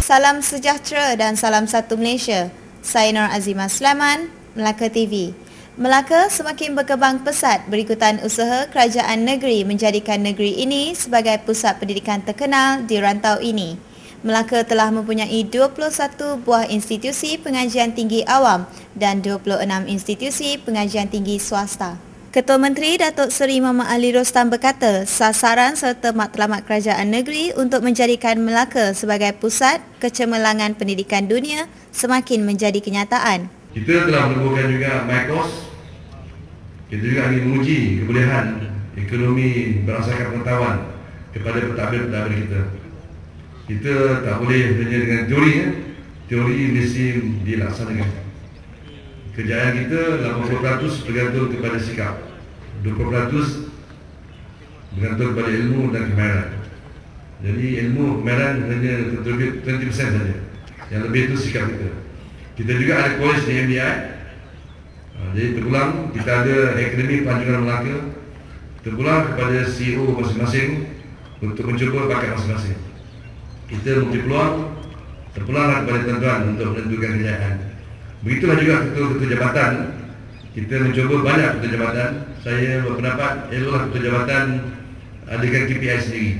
Salam sejahtera dan salam satu Malaysia. Saya Nur Azimah Sulaiman, Melaka TV. Melaka semakin berkembang pesat berikutan usaha kerajaan negeri menjadikan negeri ini sebagai pusat pendidikan terkenal di rantau ini. Melaka telah mempunyai 21 buah institusi pengajian tinggi awam dan 26 institusi pengajian tinggi swasta. Ketua Menteri Datuk Seri Muhammad Ali Rostam berkata, sasaran serta matlamat kerajaan negeri untuk menjadikan Melaka sebagai pusat kecemerlangan pendidikan dunia semakin menjadi kenyataan. Kita telah menemukan juga MyCourse. Kita juga ingin menguji kebolehan ekonomi berdasarkan pengetahuan kepada pentadbir-pentadbir kita. Kita tak boleh hanya dengan teori, teori mesti dilaksanakan. Kejayaan kita 80% bergantung kepada sikap, 20% bergantung kepada ilmu dan kemahiran. Jadi ilmu kemahiran hanya terlebih 20% saja. Yang lebih itu sikap kita. Kita juga ada college di MDI. Jadi terpulang kita ada Akademi Pelancongan Melaka, terpulang kepada CEO masing-masing untuk mencuba bakat masing-masing. Kita memberi peluang, terpulanglah kepada tuan-tuan untuk menentukan kejayaan. Begitulah juga ketua-ketua jabatan. Kita mencuba banyak ketua jabatan. Saya berpendapat eloklah ketua jabatan adakan KPI sendiri,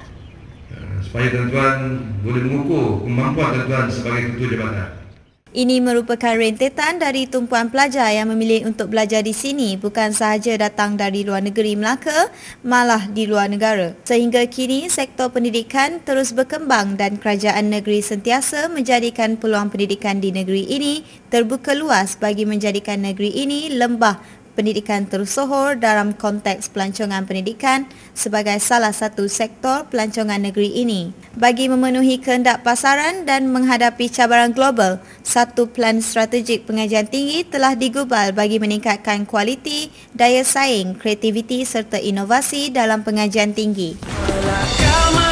supaya tuan-tuan boleh mengukur kemampuan tuan-tuan sebagai ketua jabatan. Ini merupakan rentetan dari tumpuan pelajar yang memilih untuk belajar di sini bukan sahaja datang dari luar negeri Melaka, malah di luar negara. Sehingga kini sektor pendidikan terus berkembang dan kerajaan negeri sentiasa menjadikan peluang pendidikan di negeri ini terbuka luas bagi menjadikan negeri ini lembah pendidikan tersohor dalam konteks pelancongan pendidikan sebagai salah satu sektor pelancongan negeri ini. Bagi memenuhi kehendak pasaran dan menghadapi cabaran global, satu plan strategik pengajian tinggi telah digubal bagi meningkatkan kualiti, daya saing, kreativiti serta inovasi dalam pengajian tinggi.